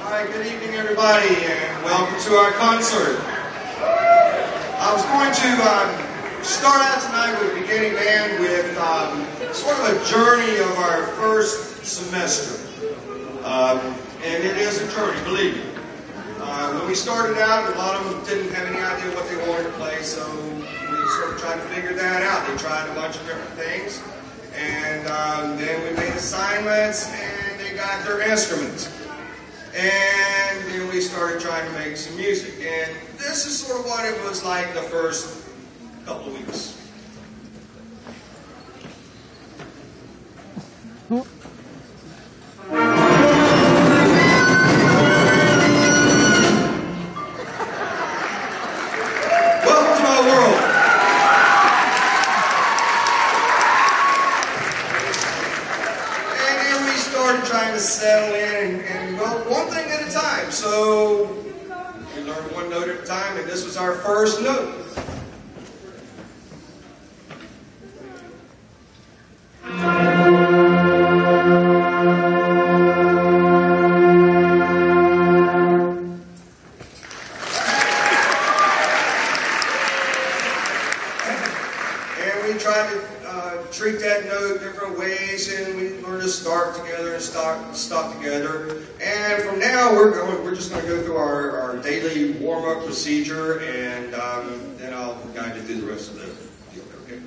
Hi, good evening everybody, and welcome to our concert. I was going to start out tonight with a beginning band with sort of a journey of our first semester. And it is a journey, believe me. When we started out, a lot of them didn't have any idea what they wanted to play, so we sort of tried to figure that out. They tried a bunch of different things, and then we made assignments, and they got their instruments. And then we started trying to make some music. And this is sort of what it was like the first couple of weeks. Welcome to my world. And then we started trying to settle in and well, one thing at a time. So we learned one note at a time, and this was our first note. And we tried to treat that note different ways, and we learned to start together and stop together. And from now, we're just going to go through our daily warm-up procedure, and then I'll guide you through the rest of the deal. Okay?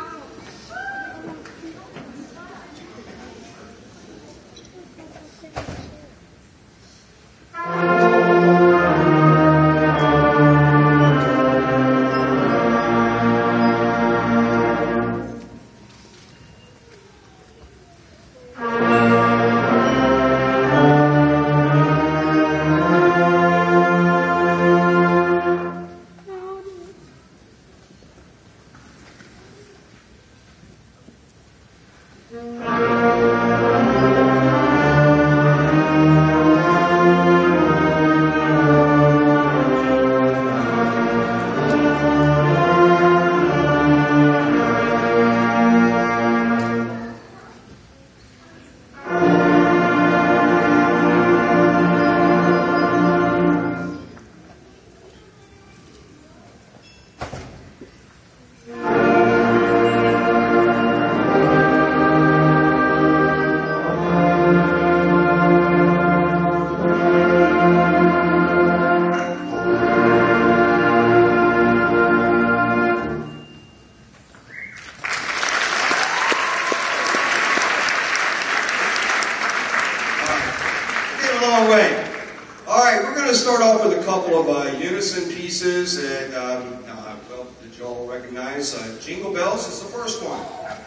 Start off with a couple of unison pieces, and well, did you all recognize Jingle Bells is the first one.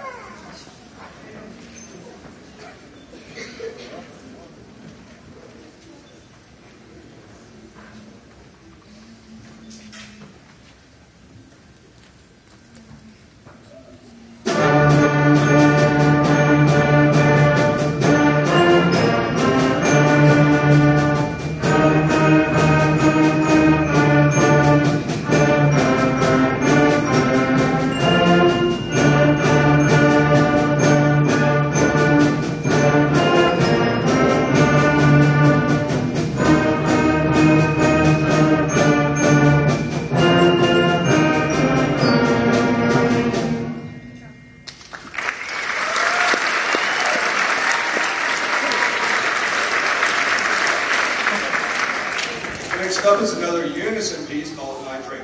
Next up is another unison piece called Nitrate.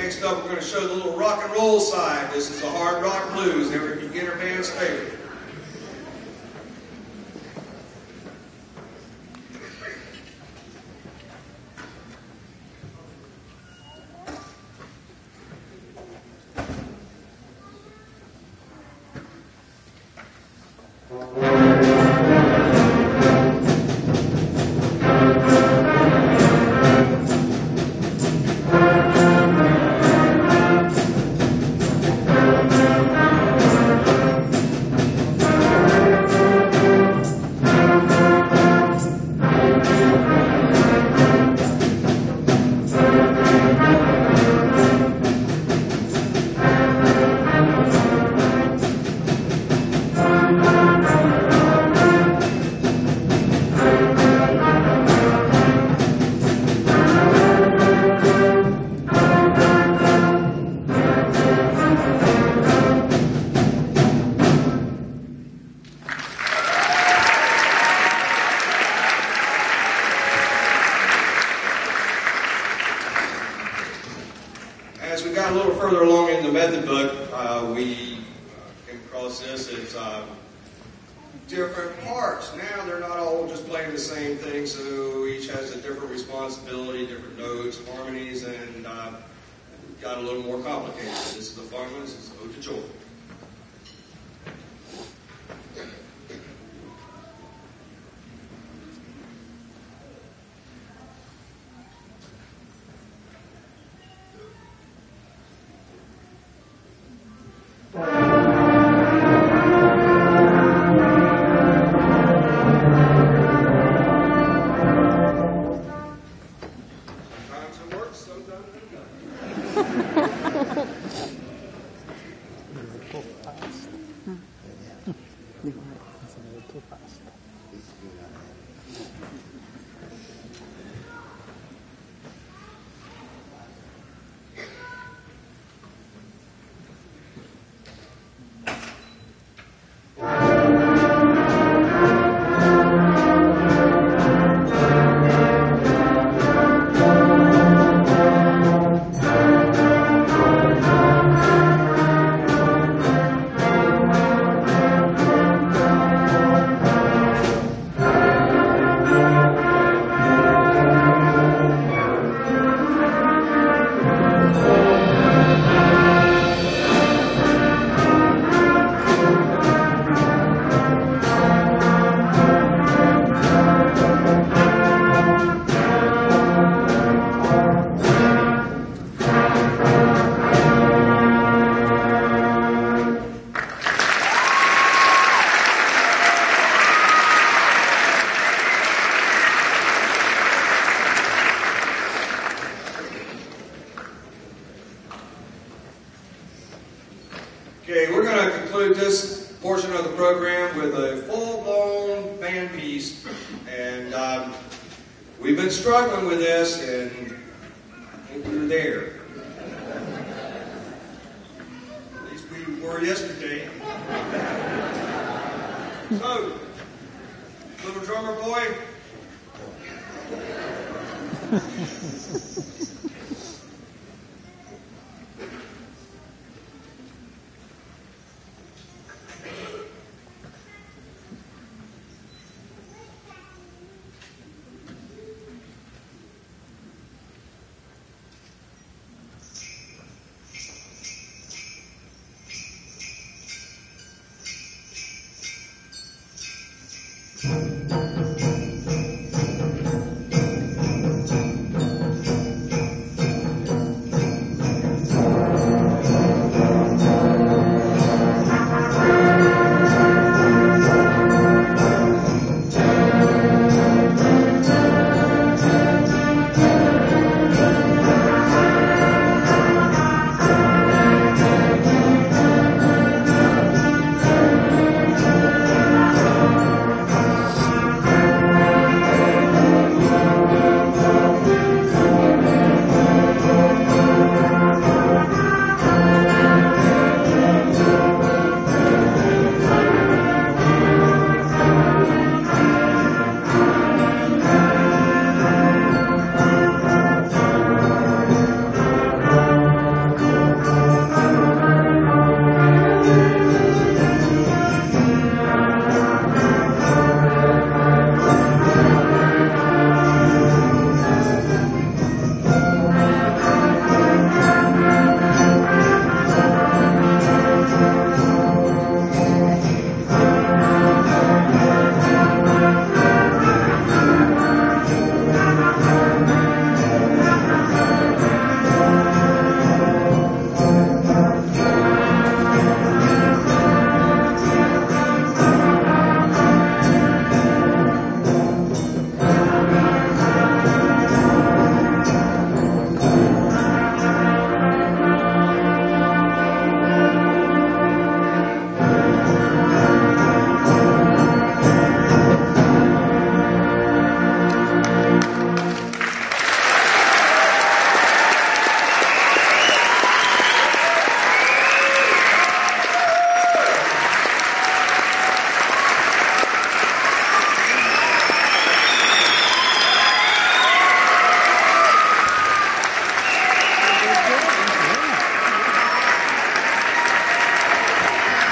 Next up, we're going to show the little rock and roll side. This is the hard rock blues, every beginner band's favorite. As we got a little further along in the method book, we came across this. It's different parts. Now they're not all just playing the same thing, so each has a different responsibility, different notes, harmonies, and got a little more complicated. This is the fun one. This is Ode to Joy. Okay, we're going to conclude this portion of the program with a full-blown band piece, and we've been struggling with this, and I think we were there. At least we were yesterday. So, little drummer boy,